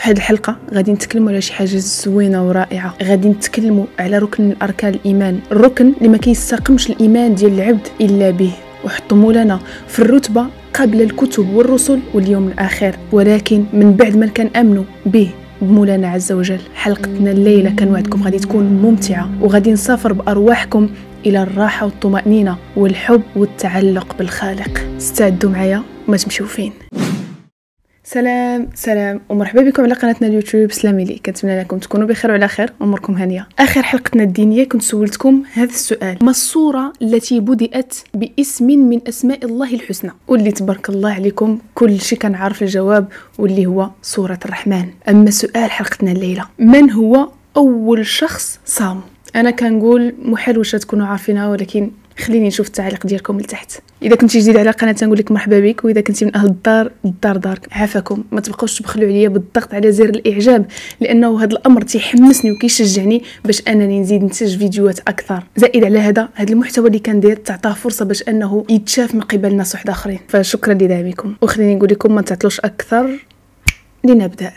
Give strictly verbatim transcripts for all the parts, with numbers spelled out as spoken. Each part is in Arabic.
في هذه الحلقه غادي نتكلموا على شي حاجه زوينه ورائعه. غادي نتكلموا على ركن من اركان الايمان، الركن اللي ما كيستقمش الايمان ديال العبد الا به، وحطموا لنا في الرتبه قبل الكتب والرسل واليوم الاخر، ولكن من بعد ما كنامنوا به بمولانا عز وجل. حلقتنا الليله كنوعدكم غادي تكون ممتعه، وغادي نسافر بارواحكم الى الراحه والطمانينه والحب والتعلق بالخالق. استعدوا معايا ما تمشيو فين. سلام سلام ومرحبا بكم على قناتنا اليوتيوب سلامي لي. كنتمنى لكم تكونوا بخير وعلى خير، اموركم هانيه. اخر حلقتنا الدينيه كنت سولتكم هذا السؤال: ما السوره التي بدات باسم من اسماء الله الحسنى؟ واللي تبارك الله عليكم كل شيء كان عارف الجواب، واللي هو سوره الرحمن. اما سؤال حلقتنا الليله: من هو اول شخص صام؟ انا كنقول محال واش تكونوا عارفينها، ولكن خليني نشوف التعليق ديالكم لتحت. اذا كنتي جديد على القناه نقول لك مرحبا بك، واذا كنتي من اهل الدار الدار دارك. عافاكم، ما تبقاوش تبخلوا عليا بالضغط على زر الاعجاب، لانه هذا الامر تيحمسني وكيشجعني باش انني نزيد ننتج فيديوهات اكثر. زائد على هذا هذا المحتوى اللي كندير تعطاه فرصه باش انه يتشاف من قبل ناس واحد اخرين، فشكرا لدعمكم. وخليني نقول لكم ما تعطلوش اكثر، لنبدا.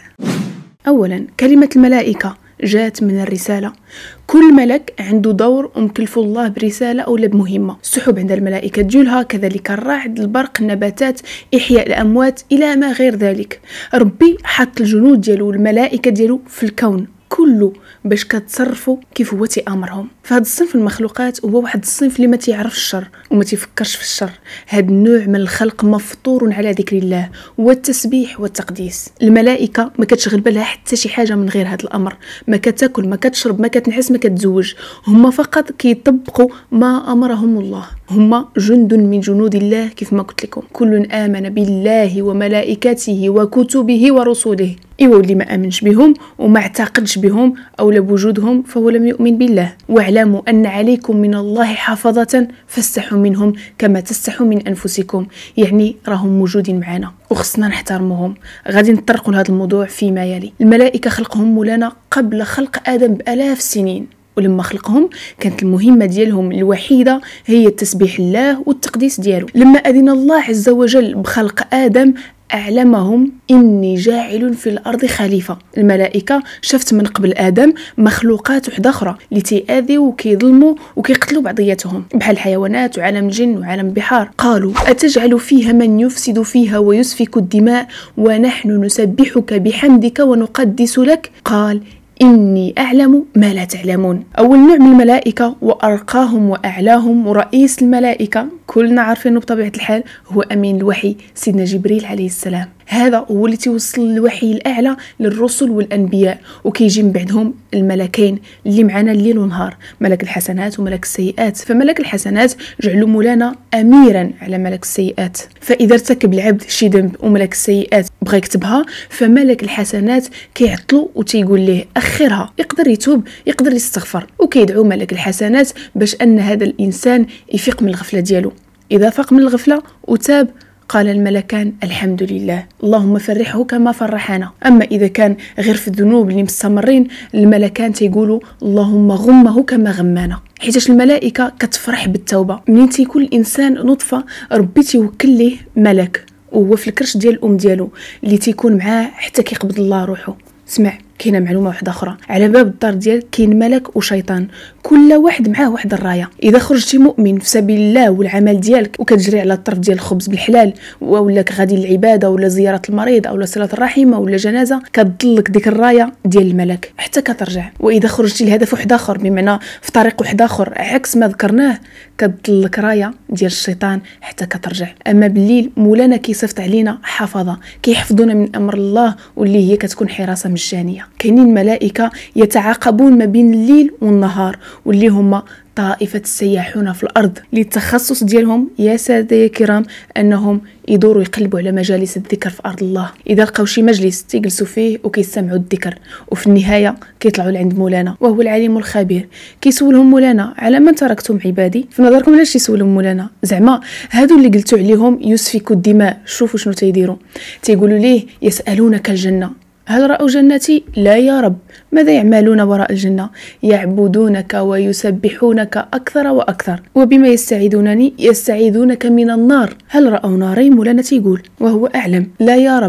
اولا، كلمه الملائكه جات من الرسالة. كل ملك عنده دور ومكلف الله برسالة أو بمهمة. السحب عند الملائكة ديالها، كذلك الرعد، البرق، النباتات، إحياء الأموات إلى ما غير ذلك. ربي حط الجنود ديالو الملائكة ديالو في الكون كله باش كتصرفوا كيف هو تيامرهم. فهاد الصنف المخلوقات هو واحد الصنف اللي ما تيعرفش الشر وما تيفكرش في الشر. هاد النوع من الخلق مفطور على ذكر الله والتسبيح والتقديس. الملائكه ما كتشغل بالها حتى شي حاجه من غير هاد الامر، ما كتاكل، ما كتشرب، ما كتنعس، ما كتزوج. هما فقط كيطبقوا ما امرهم الله. هما جند من جنود الله كيف ما قلت لكم. كل امن بالله وملائكته وكتبه ورسله. ايوا اللي ما امنش بهم وما اعتقدش بهم او بوجودهم فهو لم يؤمن بالله. واعلموا ان عليكم من الله حافظة فاستحوا منهم كما تستحوا من انفسكم. يعني راهم موجودين معنا وخصنا نحترمهم. غادي نطرقوا لهذا الموضوع فيما يلي. الملائكه خلقهم مولانا قبل خلق ادم بالاف السنين، ولما خلقهم كانت المهمه ديالهم الوحيده هي تسبيح الله والتقديس ديالو. لما اذن الله عز وجل بخلق ادم أعلمهم إني جاعل في الأرض خليفة. الملائكة شفت من قبل آدم مخلوقات وحدة أخرى اللي تيأذيوا وكيظلموا وكيقتلوا بعضياتهم، بحال الحيوانات وعالم الجن وعالم البحار. قالوا: أتجعل فيها من يفسد فيها ويسفك الدماء ونحن نسبحك بحمدك ونقدس لك؟ قال: إني أعلم ما لا تعلمون. أول نوع من الملائكة وأرقاهم وأعلاهم ورئيس الملائكة كلنا عارفينه بطبيعة الحال هو أمين الوحي سيدنا جبريل عليه السلام. هذا هو اللي توصل الوحي الأعلى للرسل والأنبياء، وكيجي من بعدهم الملكين اللي معنا الليل ونهار، ملك الحسنات وملك السيئات. فملك الحسنات جعلوا مولانا أميرا على ملك السيئات، فإذا ارتكب العبد شي ذنب وملك السيئات بغى يكتبها، فملك الحسنات كيعطلو وتيقول ليه أخرها، يقدر يتوب يقدر يستغفر، وكيدعو ملك الحسنات باش أن هذا الإنسان يفيق من الغفلة ديالو. إذا فاق من الغفلة وتاب قال الملكان: الحمد لله، اللهم فرحه كما فرحنا. أما إذا كان غير في الذنوب اللي مستمرين، الملكان تيقولوا: اللهم غمه كما غمانا. حيتاش الملائكة كتفرح بالتوبة. منين تيكون الإنسان نطفة ربي تيوكل ليه ملك وهو في الكرش ديال الأم ديالو اللي تيكون معاه حتى كيقبض الله روحه. اسمع، كاينه معلومه واحده اخرى: على باب الدار ديالك كاين ملك وشيطان، كل واحد معاه واحد الرايه. اذا خرجتي مؤمن في سبيل الله والعمل ديالك وكتجري على الطرف ديال الخبز بالحلال، ولا غادي للعباده ولا زياره المريض او صله الرحم ولا جنازه، كتضلك ديك الرايه ديال الملك حتى كترجع. واذا خرجتي لهدف واحد اخر، بمعنى في طريق واحد اخر عكس ما ذكرناه، كتضلك رايه ديال الشيطان حتى كترجع. اما بالليل مولانا كيصيفط علينا حفظه كيحفظونا من امر الله، واللي هي كتكون حراسه مجانيه. كاينين ملائكه يتعاقبون ما بين الليل والنهار، واللي هما طائفة السياحون في الأرض، اللي التخصص ديالهم يا سادة الكرام أنهم يدوروا يقلبوا على مجالس الذكر في أرض الله. إذا لقاو شي مجلس تيجلسوا فيه وكيستمعوا الذكر، وفي النهاية كيطلعوا لعند مولانا وهو العليم الخبير. كيسولهم مولانا: على من تركتم عبادي؟ في نظركم علاش يسولهم مولانا؟ زعما هادو اللي قلتوا عليهم يسفكوا الدماء، شوفوا شنو تيديروا. تيقولوا ليه: يسألونك الجنة، هل رأوا جنتي؟ لا يا رب. ماذا يعملون وراء الجنة؟ يعبدونك ويسبحونك أكثر وأكثر. وبما يستعيذونني؟ يستعيذونك من النار. هل رأوا ناري؟ مولانا تيقول وهو أعلم: لا يا رب.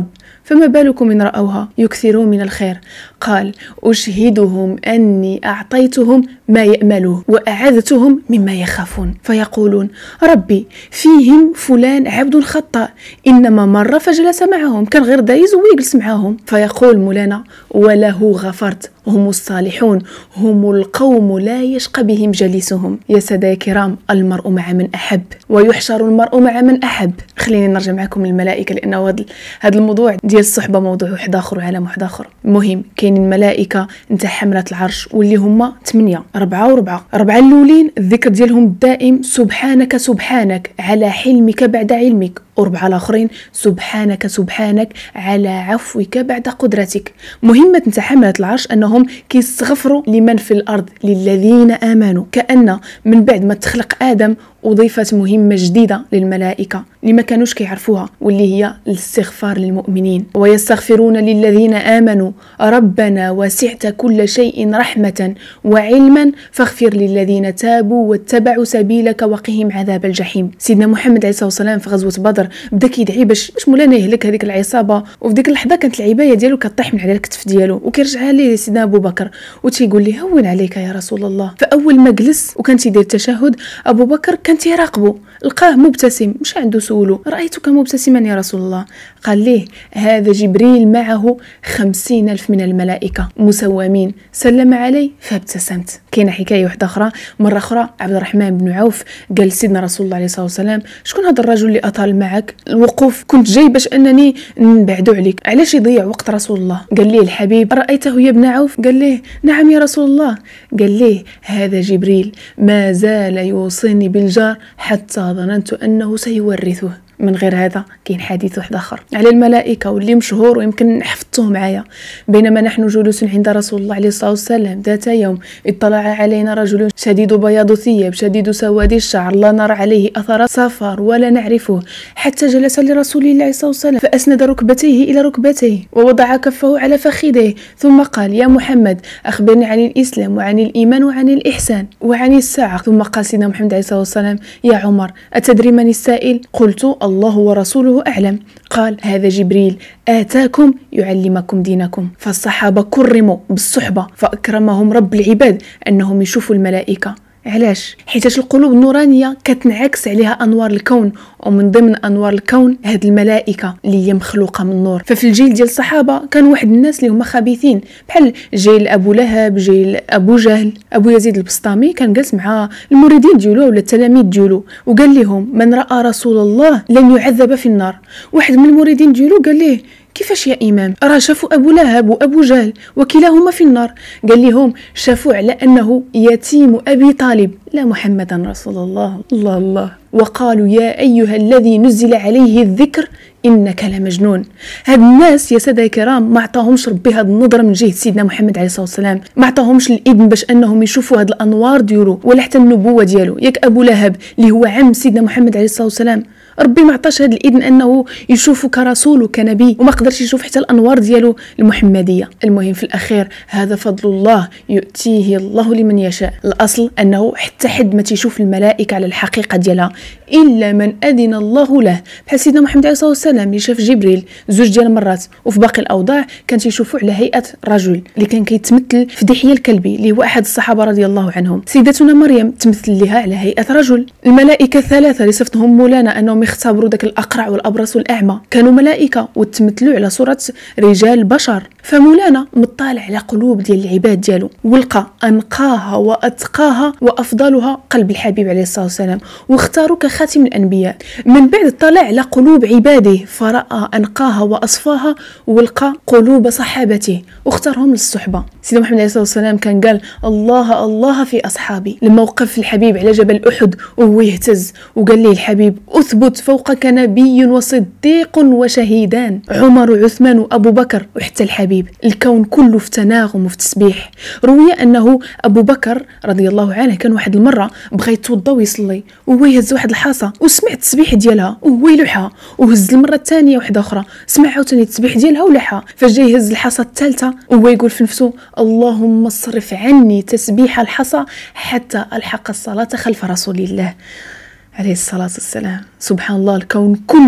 فما بالكم إن رأوها يكثرون من الخير. قال أشهدهم أني أعطيتهم ما يأملوه وأعذتهم مما يخافون، فيقولون ربي فيهم فلان عبد خطاء إنما مر فجلس معهم، كان غير دايز ويجلس معهم. فيقول مولانا وله غفرت، هم الصالحون، هم القوم لا يشقى بهم جليسهم. يا سادة كرام، المرء مع من أحب ويحشر المرء مع من أحب. خليني نرجع معكم للملائكة، لأنه هذا الموضوع ديال الصحبة موضوع واحد آخر وعالم واحد آخر. المهم كاين الملائكة نتاع حملة العرش واللي هما ثمانية، أربعة وربعة. أربعة الأولين الذكر ديالهم الدائم سبحانك سبحانك على حلمك بعد علمك، وأربعة الآخرين سبحانك سبحانك على عفوك بعد قدرتك. مهمة نتاع حملة العرش أنهم كيستغفروا لمن في الأرض للذين آمنوا، كأن من بعد ما تخلق آدم أضيفت مهمة جديدة للملائكة اللي ما كانوش كيعرفوها، واللي هي الاستغفار للمؤمنين. ويستغفرون للذين آمنوا ربنا وسعت كل شيء رحمة وعلما فاغفر للذين تابوا واتبعوا سبيلك وقهم عذاب الجحيم. سيدنا محمد عليه الصلاة والسلام في غزوة بدر بدا كيدعي باش باش مولانا يهلك هذيك العصابة، وفي ديك اللحظة كانت العباية ديالو كطيح من على الكتف ديالو، وكيرجعها ليه سيدنا أبو بكر وتيقول لي هون عليك يا رسول الله. فأول ما جلس وكان تيدير التشهد، أبو بكر كان تيراقبه، لقاه مبتسم، مش عنده سولو رأيتك مبتسما يا رسول الله. قال ليه هذا جبريل معه خمسين ألف من الملائكة مسومين، سلم علي فابتسمت. كاينه حكايه واحده اخرى، مره اخرى عبد الرحمن بن عوف قال سيدنا رسول الله عليه الصلاه والسلام شكون هذا الرجل اللي اطال معك الوقوف، كنت جاي باش انني نبعدو عليك، علاش يضيع وقت رسول الله؟ قال ليه الحبيب رايته يا ابن عوف؟ قال ليه نعم يا رسول الله. قال ليه هذا جبريل ما زال يوصيني بالجار حتى ظننت انه سيورثه. من غير هذا كاين حديث واحد اخر على الملائكه واللي مشهور ويمكن حفظتوه معايا. بينما نحن جلوس عند رسول الله عليه الصلاه والسلام ذات يوم اطلع علينا رجل شديد بياض الثياب شديد سواد الشعر لا نرى عليه اثر سفر ولا نعرفه، حتى جلس لرسول الله عليه الصلاه والسلام فاسند ركبتيه الى ركبتيه ووضع كفه على فخذيه ثم قال يا محمد اخبرني عن الاسلام وعن الايمان وعن الاحسان وعن الساعه. ثم قال سيدنا محمد عليه الصلاه والسلام يا عمر اتدري من السائل؟ قلت الله ورسوله أعلم. قال هذا جبريل آتاكم يعلمكم دينكم. فالصحابة كرموا بالصحبة فأكرمهم رب العباد أنهم يشوفوا الملائكة. علاش؟ حيتاش القلوب النورانيه كتنعكس عليها انوار الكون، ومن ضمن انوار الكون هاد الملائكه اللي هي مخلوقه من النور. ففي الجيل ديال الصحابه كان واحد الناس اللي هما خبيثين بحال جيل ابو لهب، جيل ابو جهل. ابو يزيد البسطامي كان جالس مع المريدين ديالو ولا التلاميذ ديالو وقال لهم من راى رسول الله لن يعذب في النار. واحد من المريدين ديالو قال ليه كيفاش يا إمام؟ راه شافوا أبو لهب وأبو جهل وكلاهما في النار. قال لهم شافوا على أنه يتيم أبي طالب لا محمدا رسول الله. الله الله. وقالوا يا أيها الذي نزل عليه الذكر إنك لمجنون. هاد الناس يا سادة الكرام ما عطاهمش ربي هاد النظرة من جهة سيدنا محمد عليه الصلاة والسلام، ما عطاهمش الإذن باش أنهم يشوفوا هاد الأنوار ديالو ولا حتى النبوة ديالو. ياك أبو لهب اللي هو عم سيدنا محمد عليه الصلاة والسلام ربي ما عطاش هذا الاذن انه يشوفه كرسول وكنبي، وما قدرش يشوف حتى الانوار ديالو المحمديه. المهم في الاخير هذا فضل الله يؤتيه الله لمن يشاء. الاصل انه حتى حد ما تيشوف الملائكه على الحقيقه ديالها الا من اذن الله له. بحال سيدنا محمد عليه الصلاه والسلام اللي شاف جبريل زوج ديال المرات، وفي باقي الاوضاع كان تيشوفوا على هيئه رجل اللي كان كيتمثل في دحيه الكلبي اللي هو احد الصحابه رضي الله عنهم. سيدتنا مريم تمثل لها على هيئه رجل. الملائكه الثلاثه اللي صفتهم مولانا انهم يختبروا داك الاقرع والابرص والاعمى كانوا ملائكه وتمثلوا على صوره رجال بشر. فمولانا مطالع على قلوب ديال العباد ديالو ولقى انقاها واتقاها وافضلها قلب الحبيب عليه الصلاه والسلام، واختاروا كخاتم الانبياء. من بعد طلع على قلوب عباده فراى انقاها واصفاها ولقى قلوب صحابته واختارهم للصحبه. سيدنا محمد عليه الصلاه والسلام كان قال الله الله في اصحابي لما وقف الحبيب على جبل احد وهو يهتز وقال لي الحبيب اثبت فوقك نبي وصديق وشهيدان عمر وعثمان وابو بكر وحتى الحبيب. الكون كله في تناغم وفي تسبيح. روي انه ابو بكر رضي الله عنه كان واحد المره بغى يتوضا ويصلي وهو يهز واحد الحصى وسمع التسبيح ديالها وهو يلوحها، وهز المره الثانيه واحده اخرى سمع عاوتاني التسبيح ديالها ولحها. فجا يهز الحصى الثالثه وهو يقول في نفسه اللهم اصرف عني تسبيح الحصى حتى الحق الصلاه خلف رسول الله عليه الصلاة والسلام. سبحان الله الكون كله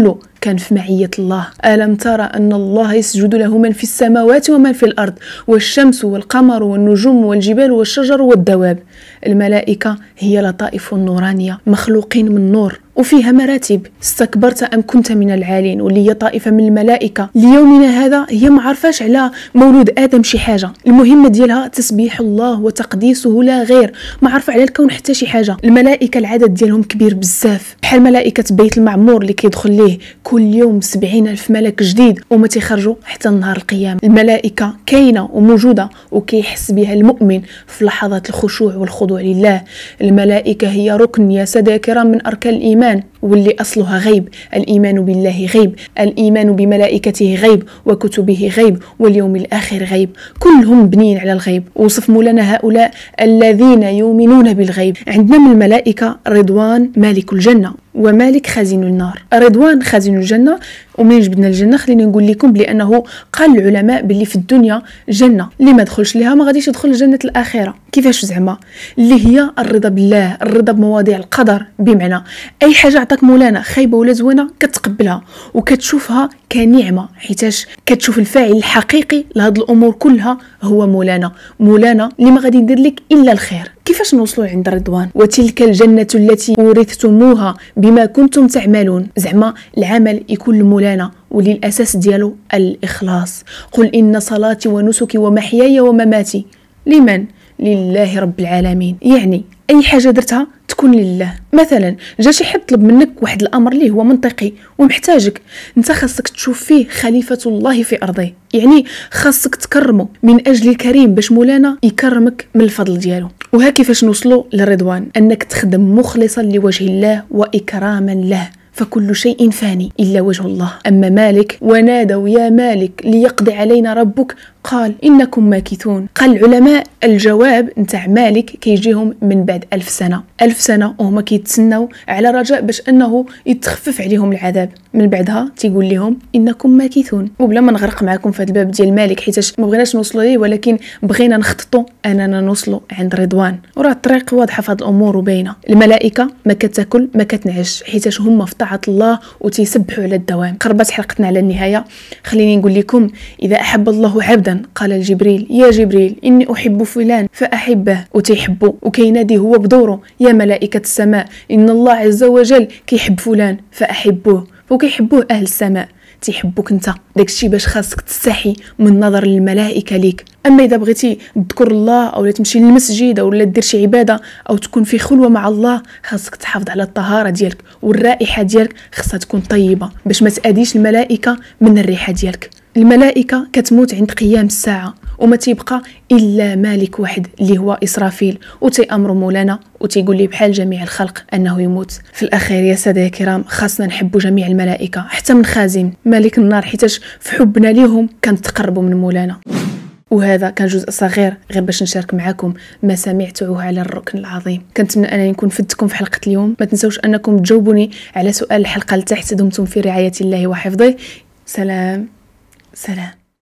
كان في معية الله. ألم ترى أن الله يسجد له من في السماوات ومن في الأرض والشمس والقمر والنجوم والجبال والشجر والدواب. الملائكة هي لطائف نورانية مخلوقين من نور وفيها مراتب. استكبرت أم كنت من العالين. واللي هي طائفة من الملائكة ليومنا هذا هي ما عرفاش على مولود آدم شي حاجة، المهمة ديالها تسبيح الله وتقديسه لا غير، ما عرفة على الكون حتى شي حاجة. الملائكة العدد ديالهم كبير بزاف، بحال ملائكة بيت المعمور اللي كيدخل ليه كل يوم سبعين ألف ملك جديد وما تيخرجوا حتى نهار القيامة. الملائكة كاينة وموجودة وكيحس بها المؤمن في لحظات الخشوع والخضوع لله. الملائكة هي ركن يا سادة كرام من أركان الإيمان واللي أصلها غيب. الإيمان بالله غيب، الإيمان بملائكته غيب، وكتبه غيب، واليوم الآخر غيب، كلهم بنين على الغيب. وصف مولانا هؤلاء الذين يؤمنون بالغيب. عندنا من الملائكة رضوان مالك الجنة ومالك خازن النار. رضوان خازن الجنة، ومن جبدنا الجنة خليني نقول لكم بأنه قال العلماء باللي في الدنيا جنة اللي ما دخلش لها ما غاديش يدخل جنة الآخرة. كيفاش زعما؟ اللي هي الرضا بالله، الرضا بمواضيع القدر، بمعنى أي حاجة عطاك مولانا خايبة ولا زوينة كتقبلها وكتشوفها كنعمة، حيتاش كتشوف الفاعل الحقيقي لهاد الأمور كلها هو مولانا. مولانا اللي ما غادي يدير لك إلا الخير. كيفاش نوصلوا عند الرضوان؟ وتلك الجنة التي أورثتموها بما كنتم تعملون. زعما العمل يكون لمولانا واللي الأساس ديالو الإخلاص. قل إن صلاتي ونسكي ومحياي ومماتي لمن؟ لله رب العالمين. يعني أي حاجة درتها تكون لله. مثلا جا شي حد طلب منك واحد الأمر اللي هو منطقي ومحتاجك، انت خاصك تشوف فيه خليفة الله في أرضه، يعني خاصك تكرمه من أجل الكريم باش مولانا يكرمك من الفضل ديالو. وها كيفاش نوصلوا للرضوان، أنك تخدم مخلصا لوجه الله وإكراما له، فكل شيء فاني إلا وجه الله. أما مالك ونادوا يا مالك ليقضي علينا ربك قال إنكم ماكثون. قال العلماء الجواب نتاع مالك كيجيهم من بعد ألف سنة، ألف سنة وهما كيتسناو على رجاء باش أنه يتخفف عليهم العذاب. من بعدها تيقول لهم إنكم ماكثون. وبلا ما نغرق معكم في هذا الباب ديال مالك حيتاش ما بغيناش نوصلوا ليه، ولكن بغينا نخططوا أننا نوصلوا عند رضوان. وراه الطريق واضحة في هذه الأمور وباينة. الملائكة ما كتاكل ما كتنعش حيتاش هما في طاعة الله وتيسبحوا على الدوام. قربت حلقتنا على النهاية، خليني نقول لكم إذا أحب الله عبدا قال لجبريل يا جبريل إني أحب فلان فأحبه، وتيحبه وكينادي هو بدوره يا ملائكة السماء إن الله عز وجل كيحب فلان فأحبوه، وكيحبوه أهل السماء تيحبوك انت. داكشي باش خاصك تستحي من نظر الملائكة ليك. اما اذا بغيتي تذكر الله او تمشي للمسجد او لا دير شي عباده او تكون في خلوه مع الله، خاصك تحافظ على الطهاره ديالك والرائحه ديالك خاصها تكون طيبه باش ما تأذيش الملائكه من الريحه ديالك. الملائكه كتموت عند قيام الساعه وما تيبقى الا مالك واحد اللي هو اسرافيل، وتيامر مولانا وتيقول لي بحال جميع الخلق انه يموت. في الاخير يا ساده الكرام خاصنا نحبوا جميع الملائكه حتى من خازن مالك النار، حيتاش في حبنا ليهم كنتقربوا من مولانا. وهذا كان جزء صغير غير باش نشارك معكم ما سمعته على الركن العظيم. كنتمنى انني نكون فدتكم في حلقه اليوم. ما تنسوش انكم تجاوبوني على سؤال الحلقه لتحت. دمتم في رعايه الله وحفظه. سلام سلام.